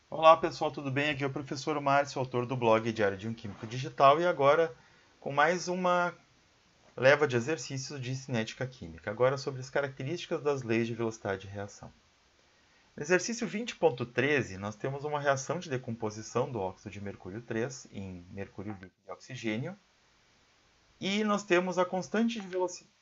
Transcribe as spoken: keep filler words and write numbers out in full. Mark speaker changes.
Speaker 1: Olá pessoal, tudo bem? Aqui é o professor Márcio, autor do blog Diário de um Químico Digital, e agora com mais uma leva de exercícios de cinética química, agora sobre as características das leis de velocidade de reação. No exercício vinte ponto treze, nós temos uma reação de decomposição do óxido de mercúrio três em mercúrio líquido e oxigênio, e nós temos a constante de velocidade.